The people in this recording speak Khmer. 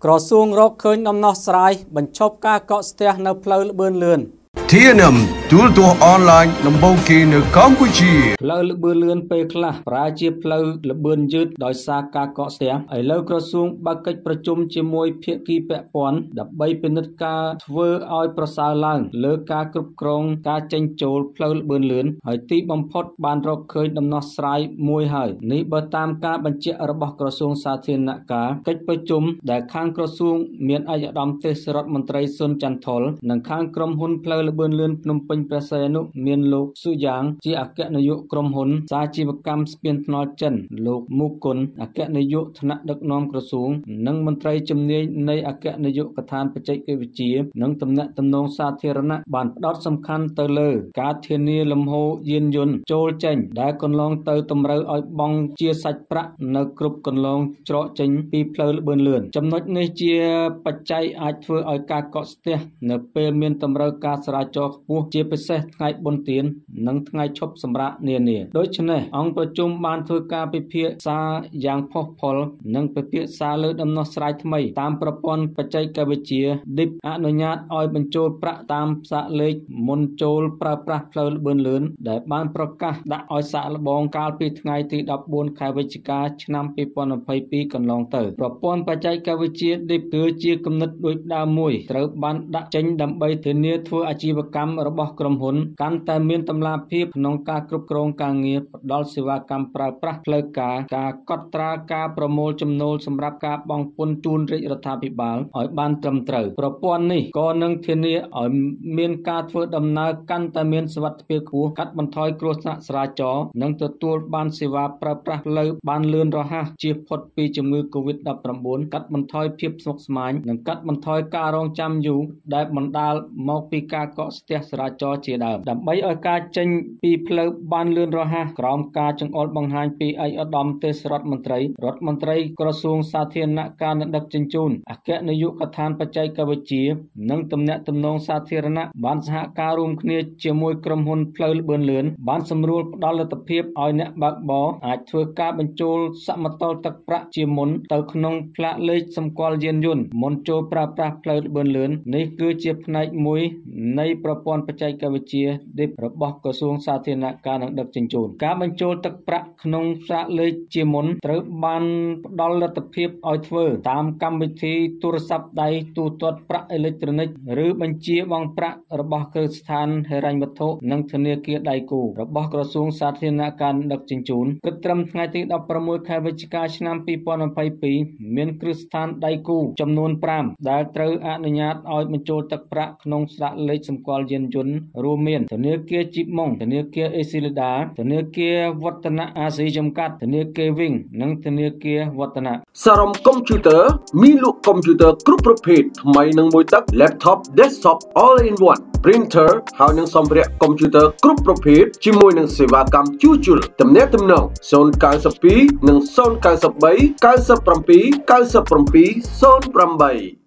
ក្រសួងរកឃើញដំណោះស្រាយបញ្ឈប់ការកកស្ទះនៅផ្លូវល្បឿនលឿន TNM ទូរទស្សន៍អនឡាញដំបូងគេនៅកម្ពុជាផ្លូវល្បឿនលឿនពេលខ្លះប្រើជាផ្លូវល្បឿនយឺតដោយសារការកកស្ទះឥឡូវក្រសួងបើកកិច្ចប្រជុំជាមួយភាគីពាក់ព័ន្ធដើម្បីពិនិត្យការធ្វើឲ្យប្រសើរឡើងលើការគ្រប់គ្រងការចេញចូលផ្លូវល្បឿនលឿនហើយទីបំផុតបានរកឃើញដំណោះស្រាយមួយហើយនេះបើតាមការបញ្ជាក់របស់ក្រសួងសាធារណការកិច្ចប្រជុំដែលខាងក្រសួងមានឯកឧត្តមទេសរដ្ឋមន្ត្រីសុនចន្ទថុលនិងខាងក្រុមហ៊ុនផ្លូវល្បឿនលឿនភ្នំពេញព្រះសីហនុមានលោកស៊ូយ៉ាងជាអគ្គនាយកក្រុមហ៊ុនសាជីវកម្មស្ពានថ្នល់ចិនលោកមូគុនអគ្គនាយកថ្នាក់ដឹកនាំក្រសួងនិងមន្ត្រីជំនាញនៃអគ្គនាយកដ្ឋានបច្ចេកវិទ្យានិងទំនាក់ទំនងសាធារណៈបានផ្ដោតសំខាន់ទៅលើការធានាលំហូរយានយន្តចូលចេញដែលកន្លងទៅតម្រូវឲ្យបង់ជាសាច់ប្រាក់នៅគ្រប់កន្លងច្រកចេញពីផ្លូវល្បឿនលឿនចំណុចនេះជាបច្ច័យអាចធ្វើឲ្យការកកស្ទះនៅពេលមានតម្រូវការចរាចរណ៍ខ្ពស់ជាពិសេសថ្ងៃបុណ្យទាននិងថ្ងៃឈប់សម្រាកនានាដូច្នេះអង្គប្រជុំបានធ្វើការពិភាក្សាយ៉ាងផុសផុលនិងពិភាក្សាលើដំណោះស្រាយថ្មីតាមប្រព័ន្ធបច្ចេកវិទ្យា DIP អនុញ្ញាតឲ្យបញ្ចូលប្រាក់តាមសាកលេខមុនចូលប្រើប្រាស់ផ្លូវល្បឿនលឿនដែលបានប្រកាសដាក់ឲ្យសាកល្បងកាលពីថ្ងៃទី14ខែវិច្ឆិកាឆ្នាំ2022កន្លងទៅប្រព័ន្ធបច្ចេកវិទ្យា DIP គឺជាគំនិតដូចដើមមួយត្រូវបានដាក់ចេញដើម្បីធានាធ្វើអាជីវកម្មរបស់ក្រុមហ៊ុនកាន់តែមានតម្លាភាពក្នុងការគ្រប់គ្រងការងារផ្ដល់សេវាកម្មប្រើប្រាស់ផ្លូវការកត់ត្រាការប្រមូលចំណូលសម្រាប់ការបង់ពន្ធជូនរាជរដ្ឋាភិបាលឲ្យបានត្រឹមត្រូវប្រព័ន្ធនេះក៏នឹងធានាឲ្យមានការធ្វើដំណើរកាន់តែមានសុវត្ថិភាពខ្ពស់កាត់បន្ថយគ្រោះថ្នាក់ចរាចរណ៍និងទទួលបានសេវាប្រើប្រាស់ផ្លូវបានលឿនរហ័សជៀសផុតពីជំងឺ Covid-19 កាត់បន្ថយភាពស្មុគស្មាញនិងកាត់បន្ថយការរងចាំយូរដែលបណ្ដាលមកពីការកកស្ទះចរាចរណ៍ជាដើមដើម្បីឲ្យការចេញពីផ្លូវបានលឿនរហ័សក្រោមការចង្អុលបង្ហាញពីឯកឧត្តមទេសរដ្ឋមន្ត្រីក្រសួងសាធារណការនិងដឹកជញ្ជូនអគ្គនាយកដ្ឋានបច្ចេកវិទ្យានិងទំនាក់ទំនងសាធារណៈបានសហការរួមគ្នាជាមួយក្រុមហ៊ុនផ្លូវល្បឿនលឿនបានសម្រួលផ្ដល់លទ្ធភាពឲ្យអ្នកបើកបរអាចធ្វើការបញ្ចូលសមតុល្យទឹកប្រាក់ជាមុនទៅក្នុងផ្លាកលេខសម្គាល់យានយន្តមុនចូលប្រើប្រាស់ផ្លូវល្បឿនលឿននេះគឺជាផ្នែកមួយនៃប្រព័ន្ធបច្ចេកវិទ្យា DIP របស់ក្រសួងសាធារណការនិងដឹកជញ្ជូនការបញ្ចូលទឹកប្រាក់ក្នុងផ្លាកលេខជាមុនត្រូវបានផ្ដល់លទ្ធភាពឲ្យធ្វើតាមកម្មវិធីទូរស័ព្ទដៃទូទាត់ប្រាក់អេឡិចត្រូនិកឬបញ្ជាបង់ប្រាក់របស់គ្រឹះស្ថានហិរញ្ញវត្ថុនិងធនាគារដៃគូរបស់ក្រសួងសាធារណការនិងដឹកជញ្ជូនគិតត្រឹមថ្ងៃទី16ខែវិច្ឆិកាឆ្នាំ2022មានគ្រឹះស្ថានដៃគូចំនួន5ដែលត្រូវអនុញ្ញាតឲ្យបញ្ចូលទឹកប្រាក់ក្នុងស្លាកលេខសម្គាល់យានយន្តរួមមានធនាគារជីបម៉ុងធនាគារអេស៊ីលីដាធនាគារវឌ្ឍនអាស៊ីចំកាត់ធនាគារវិញនិងធនាគារវឌ្ឍនសារ៉ុំកុំព្យូទ័រមានលក់កុំព្យូទ័រគ្រប់ប្រភេទថ្មីនិងមួយទឹក laptop desktop all in one printer ហើយនិងសម្ភារៈកុំព្យូទ័រគ្រប់ប្រភេទជាមួយនឹងសេវាកម្មជួសជុលទំនាក់ទំនង092និង093 97 97 08